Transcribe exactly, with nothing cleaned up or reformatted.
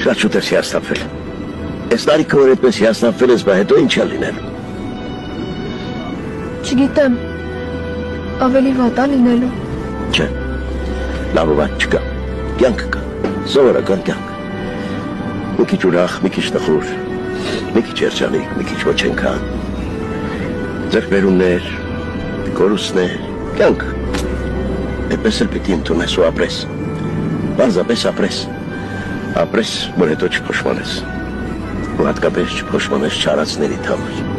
Շատ շուտ ես հիասթափվել։ Այս տարիքով այդպես հիասթափվել ես, բա հետո ինչ է լինելու։ Չգիտեմ, ավելի վատ է լինելու։ Չէ, լավ ու վատ չկա, կյանք կա, սովորական կյանք։ Մի քիչ ուրախ, մի քիչ տխուր, մի քիչ երջանիկ, մի քիչ ոչնքան, ձեռքբերումներ, կորուստներ, կյանք։ Այդպես էլ պիտի ընդունես ու ապրես, պարզապես ապրես, ապրես, որ հետո չփոշմանես, ու հատկապես չփոշմանես չարածների համար։